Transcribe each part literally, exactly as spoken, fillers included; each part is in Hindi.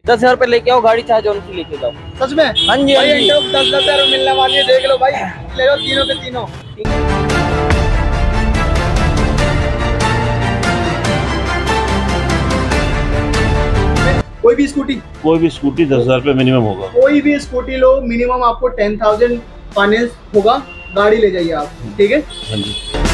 दस हजार रुपए लेके आओ, गाड़ी चाहे जोन सी लेके जाओ। सच में? हाँ जी हाँ जी। दस दस हजार मिलने वाली है, देख लो भाई, ले लो तीनों के तीनों। कोई भी स्कूटी कोई भी स्कूटी दस हजार रुपये मिनिमम होगा। कोई भी स्कूटी लो, मिनिमम आपको टेन थाउजेंड फाइनेंस होगा, गाड़ी ले जाइए आप, ठीक है? हाँ जी।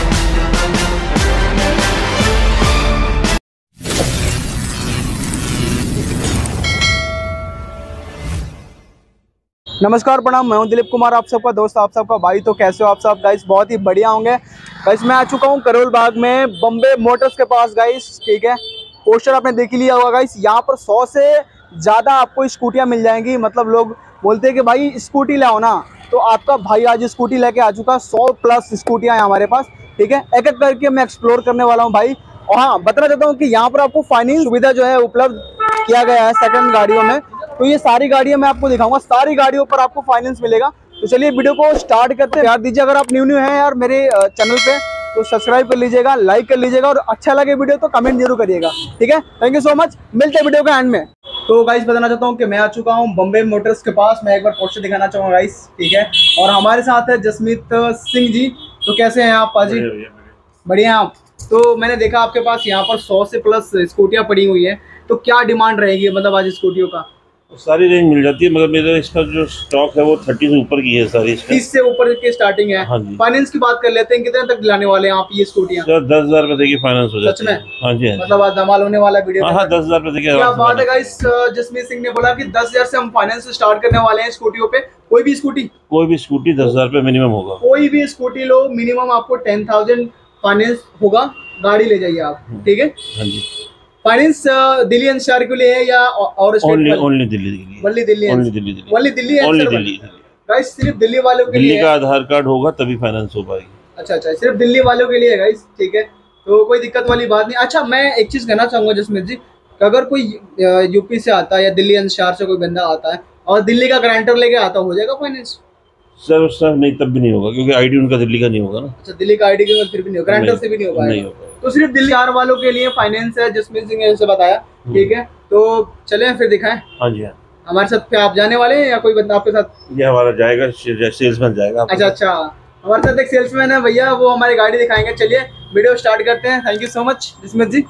नमस्कार, प्रणाम, मैं हूं दिलीप कुमार, आप सबका दोस्त, आप सबका भाई। तो कैसे हो आप सब गाइस? बहुत ही बढ़िया होंगे गाइस। मैं आ चुका हूं करोल बाग में, बम्बे मोटर्स के पास गाइस, ठीक है? पोस्टर आपने देख ही लिया होगा गाइस। यहाँ पर सौ से ज़्यादा आपको स्कूटियाँ मिल जाएंगी। मतलब लोग बोलते हैं कि भाई स्कूटी लाओ ना, तो आपका भाई आज स्कूटी लेके आ चुका। सौ प्लस स्कूटियाँ हैं हमारे पास, ठीक है? एक एक करके मैं एक्सप्लोर करने वाला हूँ भाई। और हाँ, बताना चाहता हूँ कि यहाँ पर आपको फाइनेंस सुविधा जो है उपलब्ध किया गया है सेकंड गाड़ियों में। तो ये सारी गाड़ियाँ मैं आपको दिखाऊंगा, सारी गाड़ियों पर आपको फाइनेंस मिलेगा। तो चलिए वीडियो को स्टार्ट करते हैं। प्यार दीजिए, अगर आप न्यू न्यू हैं यार मेरे चैनल पे तो सब्सक्राइब कर लीजिएगा, लाइक कर लीजिएगा, और अच्छा लगे वीडियो तो कमेंट जरूर करिएगा, ठीक है? Thank you so much. मिलते हैं वीडियो के एंड में। तो गाइस बताना चाहता हूँ कि मैं आ चुका हूँ बम्बे मोटर्स के पास। मैं एक बार पोस्टर दिखाना चाहूँगा गाइस, ठीक है? और हमारे साथ है जसमीत सिंह जी। तो कैसे हैं आप पाजी? बढ़िया आप? तो मैंने देखा आपके पास यहाँ पर सौ से प्लस स्कूटियाँ पड़ी हुई है, तो क्या डिमांड रहेगी मतलब आज स्कूटियों का? सारी रेंज मिल जाती है, मगर मेरा इसका जो स्टॉक है वो तीस से ऊपर की है सारी। तीस से ऊपर की स्टार्टिंग है। हाँ जी। फाइनेंस की बात कर लेते हैं, कितने तक दिलाने वाले हैं आप ये स्कूटियाँ? दस हजार रुपए की फाइनेंस हो जाती है। हाँ जी, मतलब आज धमाल होने वाला वीडियो। हाँ, दस हजार रुपए क्या बात है गाइस। जसमीत सिंह ने बोला कि दस हजार से हम फाइनेंस स्टार्ट करने वाले हैं स्कूटियों पे। कोई भी स्कूटी कोई भी स्कूटी दस हजार रुपए मिनिमम होगा। कोई भी स्कूटी लो, मिनिमम आपको टेन थाउजेंड फाइनेंस होगा, गाड़ी ले जाइए आप, ठीक है? हाँ जी। फाइनेंस दिल्ली एनसीआर के लिए है या और स्टेट? ओनली ओनली दिल्ली के लिए। Only Delhi only Delhi Delhi only Delhi only Delhi. Guys सिर्फ दिल्ली वालों के लिए। दिल्ली का आधार कार्ड होगा तभी फाइनेंस हो पाएगी। अच्छा अच्छा, सिर्फ दिल्ली वालों के लिए है गाइस, ठीक है? तो कोई दिक्कत वाली बात नहीं। अच्छा, मैं एक चीज कहना चाहूंगा जसमीत जी, अगर कोई यूपी से आता है या दिल्ली एनसीआर से कोई बंदा आता है और दिल्ली का गारंटर लेके आता, हो जाएगा फाइनेंस? सर सर नहीं, तब भी नहीं होगा, क्योंकि आईडी उनका दिल्ली का नहीं होगा ना। अच्छा, दिल्ली का आईडी के बाद फिर भी नहीं होगा, गारंटर से भी नहीं होगा? नहीं होगा। तो सिर्फ दिल्ली आर वालों के लिए फाइनेंस है, जसमीत सिंह ने ऐसे बताया, ठीक है? तो चले फिर दिखाएं। हाँ जी। हाँ, हमारे साथ क्या आप जाने वाले हैं या कोई बंदा आपके साथ? ये हमारा जाएगा, सेल्समैन जाएगा। अच्छा अच्छा, हमारे साथ एक सेल्समैन है भैया, वो हमारी गाड़ी दिखाएंगे। चलिए वीडियो स्टार्ट करते हैं। Thank you so much Jasmeet ji.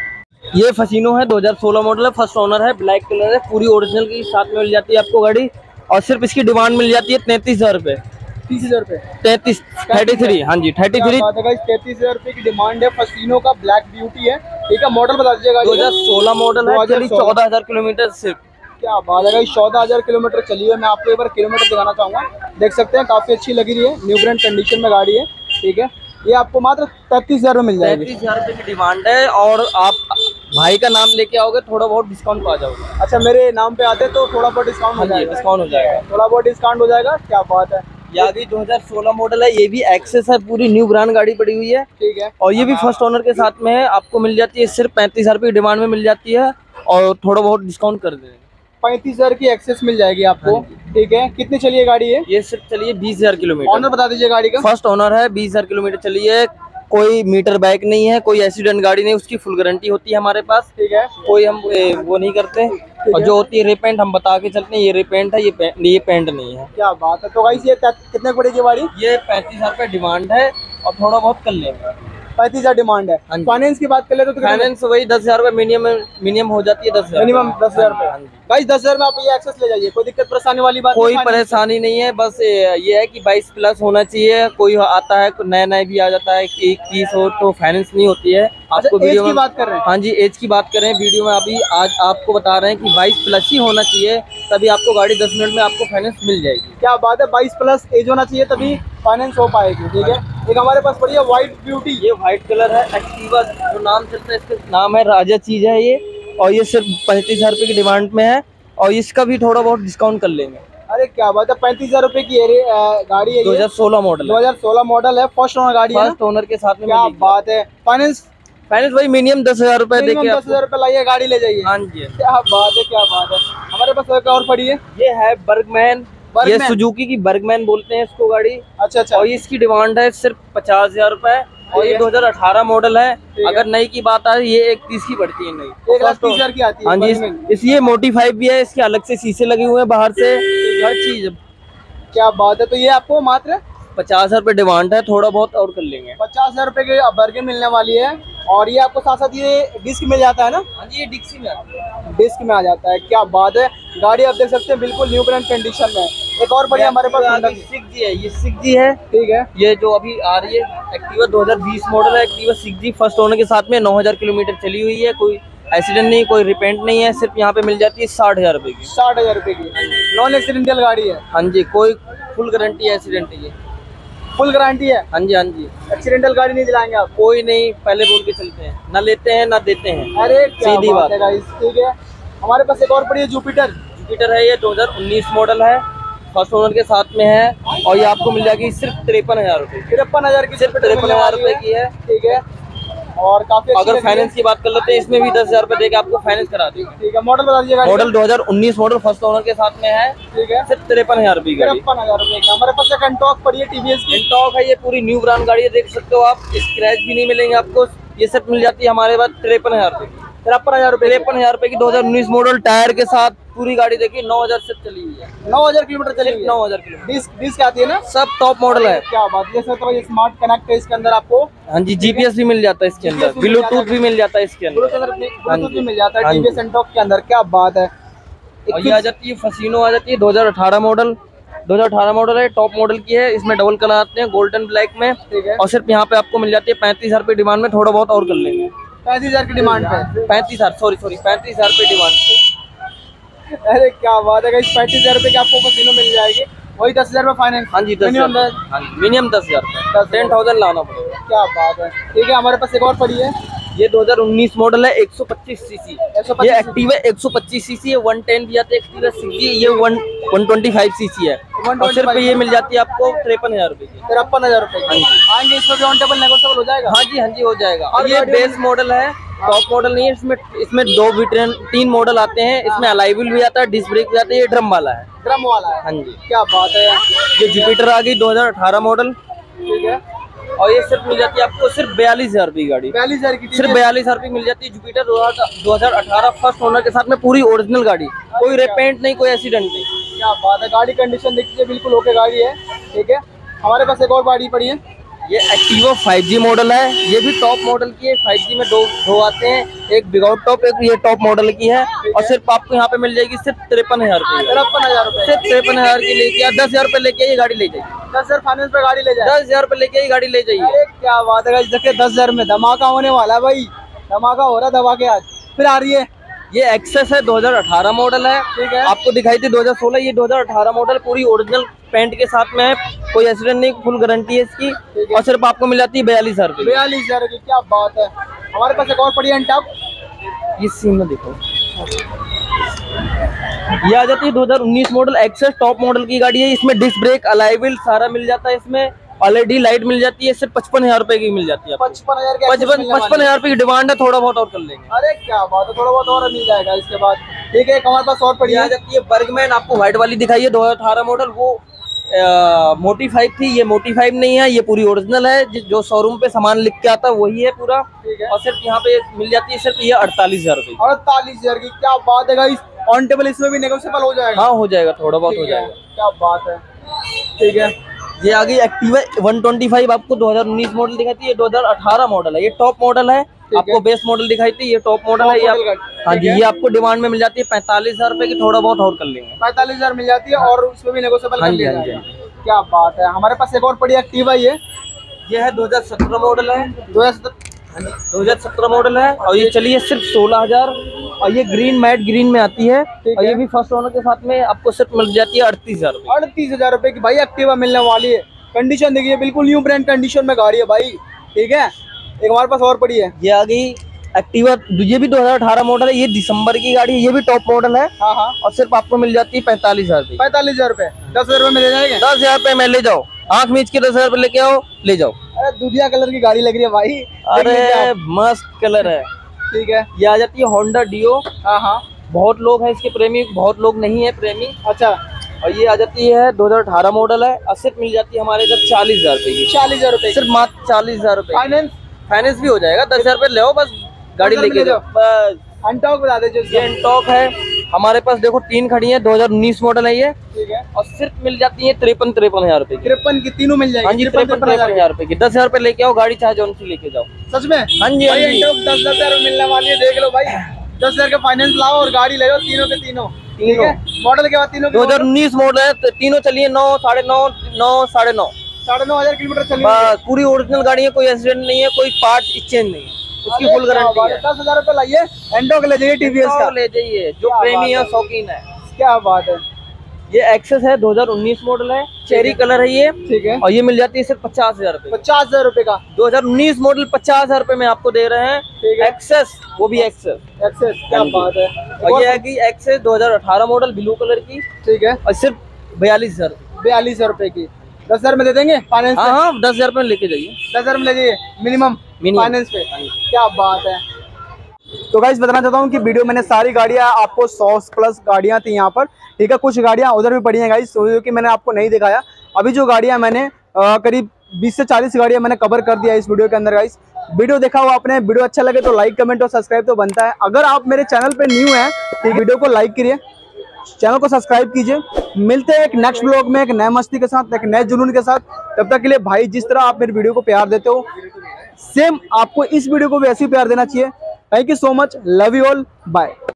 ये फसीनो है, दो हजार सोलह मॉडल है, फर्स्ट ओनर है, ब्लैक कलर है, पूरी ओरिजिनल की साथ में मिल जाती है आपको गाड़ी। और सिर्फ इसकी डिमांड मिल जाती है तैंतीस हजार रुपए। तीस हजार रुपए? तैतीस थर्टी थ्री हाँ जी, थर्टी थ्री तैतीस हजार रुपए की डिमांड है। फसीनो का ब्लैक ब्यूटी है, ठीक है? मॉडल बता दीजिएगा। दो हजार सोलह मॉडल है, चौदह हजार किलोमीटर सिर्फ। क्या बात है, चौदह हजार किलोमीटर चली है। मैं आपको एक बार किलोमीटर दिखाना चाहूंगा, देख सकते हैं, काफी अच्छी लगी रही है, न्यू ब्रांड कंडीशन में गाड़ी है, ठीक है? ये आपको मात्र तैतीस हजार में मिल जाएगी। तैतीस हजार रुपए की डिमांड है, और आप भाई का नाम लेके आओगे थोड़ा बहुत डिस्काउंट पा जाओगे। अच्छा, मेरे नाम पे आते तो थोड़ा बहुत डिस्काउंट हो जाएगा? डिस्काउंट हो जाएगा, थोड़ा बहुत डिस्काउंट हो जाएगा। क्या बात है। ये भी दो हजार सोलह मॉडल है, ये भी एक्सेस है, पूरी न्यू ब्रांड गाड़ी पड़ी हुई है, ठीक है? और ये भी फर्स्ट ओनर के साथ में है। आपको मिल जाती है सिर्फ पैंतीस हजार रुपए की डिमांड में मिल जाती है, और थोड़ा बहुत डिस्काउंट कर देंगे। पैंतीस हजार की एक्सेस मिल जाएगी आपको, ठीक है? कितनी चलिए गाड़ी है? ये सिर्फ चलिए बीस हजार किलोमीटर। ऑनर बता दीजिए गाड़ी का। फर्स्ट ओनर है, बीस हजार किलोमीटर चली है, कोई मीटर बैक नहीं है, कोई एक्सीडेंट गाड़ी नहीं, उसकी फुल गारंटी होती है हमारे पास, ठीक है? कोई हम ए, वो नहीं करते। और जो होती है रिपेंट हम बता के चलते हैं, ये रिपेंट है, ये पे, ये पेंट नहीं है। क्या बात है। तो गाइस ये कितने पड़ेगी गाड़ी? ये पैंतीस हजार रुपए डिमांड है, और थोड़ा बहुत कर लेंगे। पैंतीस हजार डिमांड है। फाइनेंस की बात कर ले तो फाइनेंस वही दस हजार रुपए मिनिमम मिनिमम हो जाती है, दस हजार मिनिमम दस हजार रुपए। गाइस दस हजार में आप ये एक्सेस ले जाइए, कोई दिक्कत परेशानी वाली बात? कोई परेशानी नहीं है, बस ये है कि बाईस प्लस होना चाहिए। कोई आता है नया नया भी आ जाता है कि इक्कीस हो तो फाइनेंस नहीं होती है। आपको वीडियो में बात कर रहे हैं? हाँ जी, एज की बात करें वीडियो में। अभी आज आपको बता रहे हैं कि बाईस प्लस ही होना चाहिए, तभी आपको गाड़ी दस मिनट में आपको फाइनेंस मिल जाएगी। क्या बात है, बाईस प्लस एज होना चाहिए तभी फाइनेंस हो पाएगी, ठीक है? एक हमारे पास पड़ी है व्हाइट ब्यूटी, ये व्हाइट कलर है, एक्टिवा जो नाम चलता है इसका नाम है, राजा चीज है ये, और ये सिर्फ पैंतीस हजार रुपए की डिमांड में है, और इसका भी थोड़ा बहुत डिस्काउंट कर लेंगे। अरे क्या बात है, पैंतीस हजार रुपए की गाड़ी है, दो हजार सोलह मॉडल दो हजार सोलह मॉडल है, फर्स्ट ओनर गाड़ी है, फर्स्ट ओनर के साथ में। क्या बात है। फाइनेंस फाइनेंस भाई मिनिमम दस हजार रुपए देके दस हजार रुपए लाइए, गाड़ी ले जाइए। हाँ जी, क्या बात है, क्या बात है। हमारे पास एक और पड़ी है, ये है बर्गमैन, ये सुजुकी की बर्गमैन बोलते हैं इसको गाड़ी। अच्छा अच्छा। और इसकी डिमांड है सिर्फ पचास हजार रुपए, और ये दो हज़ार अठारह मॉडल है। अगर नई की बात आ रही है ये एक तीस की पड़ती है नई, एक लाख तीस हजार की आती है। हाँ जी, इस- इसलिए मोटिफाई भी है, इसके अलग से शीशे लगे हुए हैं बाहर से, हर चीज। क्या बात है। तो ये आपको मात्र पचास हजार रुपये डिमांड है, थोड़ा बहुत और कर लेंगे। पचास हजार रुपए की बर्गर मिलने वाली है। और ये आपको साथ साथ ये डिस्क मिल जाता है ना? हाँ जी, ये डिक्सी में आती है। डिस्क में आ जाता है। क्या बात है। गाड़ी आप देख सकते हैं बिल्कुल न्यू ब्रांड कंडीशन में। एक और बढ़िया हमारे पास Honda की। सिक्स जी है, ये सिक्स जी है। ठीक है। ये जो अभी आ रही है एक्टिवा दो हज़ार बीस मॉडल है, Activa six G first owner के साथ में नौ हजार किलोमीटर चली हुई है, कोई एक्सीडेंट नहीं, कोई रिपेंट नहीं है, सिर्फ यहाँ पे मिल जाती है साठ हजार रुपए की। साठ हजार रुपए की नॉन एक्सीडेंटल गाड़ी है। हाँ जी, कोई फुल गारंटी है, एक्सीडेंट है, फुल गारंटी है। हाँ जी हाँ जी। एक्सीडेंटल गाड़ी नहीं दिलाएंगे आप? कोई नहीं, पहले बोल के चलते हैं, ना लेते हैं ना देते हैं। अरे क्या सीधी बात बात है गाइस। ठीक है। हमारे पास एक और पड़ी है जुपिटर। जुपिटर है, ये दो हज़ार उन्नीस मॉडल है, फर्स्ट ओनर के साथ में है, और ये आपको मिल जाएगी सिर्फ तिरपन हजार रुपए की। तिरपन हजार की सिर्फ तिरपन हजार रुपए की है। ठीक है। और काफी अच्छी अगर लग रही है। फाइनेंस की बात कर लेते हैं, इसमें भी दस हजार रुपए देके आपको फाइनेंस करा देंगे। ठीक है। मॉडल बता दीजिए। मॉडल दो हज़ार उन्नीस मॉडल फर्स्ट ओनर के साथ में है। ठीक है। सिर्फ तिरपन हजार रुपए की गाड़ी। तिरपन हजार रुपए का। हमारे पास एक एंटॉर्क पड़ी है टीवीएस की। इंटॉक है, ये पूरी न्यू ब्रांड गाड़ी है, देख सकते हो आप, स्क्रैच भी नहीं मिलेंगे आपको। ये सब मिल जाती है हमारे पास तिरपन हजार रुपए की। तिरपन हजार रुपए तिरपन हजार रुपए की दो हज़ार उन्नीस मॉडल टायर के साथ पूरी गाड़ी देखिए, नौ हजार से चली हुई है। नौ हजार किलोमीटर चली हुई है। नौ हजार किलोमीटर। डिस्क डिस्क आती है ना? सब टॉप मॉडल है। क्या बात है। जैसे तो ये स्मार्ट कनेक्ट है इसके अंदर आपको। हाँ जी, जीपीएस भी मिल जाता है इसके अंदर, G P S भी मिल जाता ब्लूटूथ है। भी मिल जाता है इसके अंदर। ब्लूटूथ भी मिल जाता है हाँ जी। टीवीएस एंटॉर्क के अंदर। क्या बात है। और ये आ जाती है फसीनो, आ जाती है दो हज़ार अठारह मॉडल। दो हज़ार अठारह मॉडल है, टॉप मॉडल की है, इसमें डबल कलर आते हैं गोल्डन ब्लैक में। ठीक है। और सिर्फ यहाँ पे आपको मिल जाती है पैंतीस हजार रुपये डिमांड में, थोड़ा बहुत और कर लेंगे। पैंतीस हजार की डिमांड पे। पैंतीस हजार सॉरी सॉरी पैंतीस हजार रुपये डिमांड पे। अरे क्या बात है। पैंतीस हजार रुपए की आपको फसीनो मिल जाएगी। वही दस हजार में फाइनेंस। हाँ जी, दस मिनिमम हजार हाँ जी, मिनिमम दस हजार टेन थाउजेंड लाना पड़ेगा। क्या बात है। ठीक है। हमारे पास एक और पड़ी है। ये दो हज़ार उन्नीस मॉडल है, एक सौ पच्चीस सीसी। एक सौ पच्चीस ये एक्टिवा एक सौ पच्चीस सीसी है, वन टेन भी आती है एक्टिवा सिक्स जी, ये one one twenty five CC है। और सिर्फ ये मिल जाती है आपको तिरपन हजार रुपए की। तिरपन हजार रुपए हाँ जी। आएंगे इसमें भी ऑन टेबल नेगोशिएबल हो जाएगा? हाँ जी हाँ जी, हो जाएगा। और और ये गाड़ियों बेस मॉडल है, टॉप मॉडल नहीं है, इसमें इसमें दो भी ट्रेन तीन मॉडल आते हैं, इसमें अलाइविल भी आता है, डिस्क ब्रेक भी आता है, ये ड्रम वाला है। ड्रम वाला है। हाँ जी। क्या बात है। ये जुपिटर आ गई दो हज़ार अठारह मॉडल, ठीक है। और ये सिर्फ मिल जाती है आपको सिर्फ बयालीस हजार रुपये की गाड़ी। बयालीस हजार की सिर्फ बयालीस हजार रुपये मिल जाती है जुपिटर दो हज़ार अठारह फर्स्ट ओनर के साथ में, पूरी ओरिजिनल गाड़ी, कोई रिपेंट नहीं, कोई एक्सीडेंट नहीं। क्या बात है। गाड़ी कंडीशन देखिए बिल्कुल ओके गाड़ी है। ठीक है। हमारे पास एक और गाड़ी पड़ी है। ये एक्टिवा फाइव जी मॉडल है, ये भी टॉप मॉडल की है। फाइव जी में दो दो आते हैं, एक विदाउट टॉप, एक ये टॉप मॉडल की है। और सिर्फ आपको यहाँ पे मिल जाएगी सिर्फ तिरपन हजार रुपये। तिरपन हजार रुपए। सिर्फ तिरपन हजार की लेके आ, दस हजार रुपये लेके आइए, गाड़ी ले जाइए। दस हजार फाइनेंस पे गाड़ी ले जाए। दस हजार रुपये लेके आइए, गाड़ी ले जाइए। अरे क्या बात है। देखिए दस हजार में धमाका होने वाला है भाई। धमाका हो रहा है धमाके आज। फिर आ रही है ये एक्सेस है, दो हज़ार अठारह मॉडल है। ठीक है। आपको दिखाई थी दो हज़ार सोलह, ये दो हज़ार अठारह मॉडल पूरी ओरिजिनल पेंट के साथ में है, कोई एक्सीडेंट नहीं, फुल गारंटी है इसकी। और सिर्फ आपको मिल जाती है बयालीस हजार रुपये। बयालीस हजार की। क्या बात है। हमारे पास एक और पड़ी है टॉप। इस सीन में देखो, ये आ जाती है दो हज़ार उन्नीस मॉडल एक्सेस, टॉप मॉडल की गाड़ी है, इसमें डिस्क ब्रेक अलाइविल सारा मिल जाता है, इसमें एलईडी लाइट मिल जाती है, सिर्फ पचपन हजार रुपए की मिल जाती है। पचपन हजार की पचपन पचपन हजार रुपए की डिमांड है, थोड़ा बहुत और कर लेंगे। अरे क्या बात है। थोड़ा बहुत और मिल जाएगा इसके बाद। ठीक है। एक हमारे पास और पड़ी ये आ है। जाती है बर्गमैन, आपको व्हाइट वाली दिखाई है दो हज़ार अठारह मॉडल, वो मोटी फाइव थी, ये मोटी फाइव नहीं है, ये पूरी ओरिजिनल है, जि- जो शोरूम पे सामान लिख के आता है वही है पूरा। ठीक है। और सिर्फ यहाँ पे मिल जाती है सिर्फ ये अड़तालीस हजार रुपए। अड़तालीस हजार की। क्या बात है गाइस। ऑन टेबल इसमें भी नेगोशिएबल हो जाएगा? हाँ, हो जाएगा, थोड़ा बहुत हो ठीक है। जाएगा। क्या बात है। ठीक है। ये आ गई एक्टिवा वन ट्वेंटी फाइव, आपको दो हज़ार उन्नीस मॉडल दिखाई थी, ये दो हज़ार अठारह मॉडल है, ये टॉप मॉडल है। आपको बेस मॉडल दिखाई थी, ये टॉप मॉडल है। ये मॉडल आप- का- हाँ ठीक जी, है। ये आपको डिमांड में मिल जाती है पैंतालीस हजार रुपए की, थोड़ा बहुत और कर लेंगे। पैंतालीस हजार मिल जाती है और उसमें भी नेगोशिएबल हाँ कर जी, लिया हाँ जी, जाएगा। क्या बात है। हमारे पास एक और पड़ी एक्टिवा ये ये है दो हज़ार सत्रह मॉडल है, दो हजार सत्रह दो हज़ार सत्रह मॉडल है, और ये चली है सिर्फ सोलह हजार, और ये ग्रीन मैट ग्रीन में आती है। ठीक और है। ये भी फर्स्ट ओनर के साथ में आपको सिर्फ मिल जाती है अड़तीस हजार रुपए। अड़तीस हजार रुपए की भाई एक्टिवा मिलने वाली है। कंडीशन देखिए बिल्कुल न्यू ब्रांड कंडीशन में गाड़ी है भाई। ठीक है। एक हमारे पास और पड़ी है। ये आ गई एक्टिवा, ये भी दो हज़ार अठारह मॉडल है, ये दिसंबर की गाड़ी है, ये भी टॉप मॉडल है। हाँ हाँ। और सिर्फ आपको मिल जाती है पैंतालीस हजार रुपए। पैंतालीस हजार रुपए। दस हजार रुपए मिल जाएंगे। दस हजार रुपए में ले जाओ, आंख मीच के दस हजार रुपए लेके आओ, ले जाओ। अरे दूधिया कलर की गाड़ी लग रही है भाई। देख लीजिए अरे आप। मस्त कलर है। ठीक है। ये आ जाती है होंडा डियो, हाँ हाँ। बहुत लोग हैं इसके प्रेमी, बहुत लोग नहीं है प्रेमी। अच्छा। और ये आ जाती है दो हजार अठारह मॉडल है और सिर्फ मिल जाती है हमारे इधर चालीस हजार रुपए की। चालीस हजार रुपए सिर्फ मात्र चालीस हजार रुपए। फाइनेंस फाइनेंस भी हो जाएगा, दस हजार रुपए ले आओ बस, गाड़ी लेके जाओ बस। अनटॉक बता दीजिए। ये एनटॉक है हमारे पास, देखो तीन खड़ी है, दो हजार उन्नीस मॉडल है ये, ठीक है। और सिर्फ मिल जाती है तिरपन तिरपन हजार रुपए की। तिरपन की तीनों मिल जाएगी। हाँ जी, तिरपन तिरपन हजार रुपए की। दस हजार रुपए लेके आओ, गाड़ी चाहे जौन सी लेके जाओ। सच में? हाँ जी, हाँ भाई जी। एनटॉक दस दस हजार में मिलने वाली है, देख लो भाई। दस हजार का फाइनेंस लाओ और गाड़ी ले लो, तीनों के तीनों। ठीक है, मॉडल के बाद तीनों दो हजार उन्नीस मॉडल है, तो तीनों चलिए नौ साढ़े नौ नौ साढ़े नौ साढ़े नौ हजार किलोमीटर चली। बस, पूरी ओरिजिनल गाड़ी है, कोई एक्सीडेंट नहीं है, कोई पार्ट एक्सचेंज नहीं है, उसकी फुल गारंटी है। दस हजार रुपए लाइए, एनटॉक ले जाइए टीवीएस का, ले जाइए जो प्रेमी है शौकीन है। क्या बात है। ये एक्सेस है, दो हजार उन्नीस मॉडल है, चेरी कलर है ये, ठीक है। और ये मिल जाती है सिर्फ पचास हजार रुपए। पचास हजार रुपए का दो हजार उन्नीस मॉडल पचास हजार रुपए में आपको दे रहे हैं। ठीक है। एक्सेस, वो भी एक्सेस। एक्सेस, क्या बात है। और ये है कि एक्सेस दो हजार अठारह मॉडल ब्लू कलर की, ठीक है, और सिर्फ बयालीस हजार बयालीस हजार रुपए की। दस हजार में दे देंगे फाइनेंस? हाँ हाँ, दस हजार रुपए लेके जाइए, दस हजार में ले जाइए मिनिमम मिनिमम फाइनेंस पे। क्या बात है। तो गाइस बताना चाहता हूँ कि वीडियो मैंने सारी गाड़ियाँ आपको सौ प्लस गाड़ियाँ थी यहाँ पर, ठीक है। कुछ गाड़ियाँ उधर भी पड़ी हैं गाइस, जो कि मैंने आपको नहीं दिखाया। अभी जो गाड़ियाँ मैंने आ, करीब बीस से चालीस गाड़ियाँ मैंने कवर कर दिया इस वीडियो के अंदर गाइस। वीडियो देखा हुआ आपने, वीडियो अच्छा लगे तो लाइक कमेंट और सब्सक्राइब तो बनता है। अगर आप मेरे चैनल पे न्यू हैं, ठीक, वीडियो को लाइक करिए, चैनल को सब्सक्राइब कीजिए। मिलते हैं एक नेक्स्ट ब्लॉग में, एक नए मस्ती के साथ, एक नए जुनून के साथ। तब तक के लिए भाई, जिस तरह आप मेरे वीडियो को प्यार देते हो, सेम आपको इस वीडियो को भी ऐसे ही प्यार देना चाहिए। Thank you so much, love you all, bye.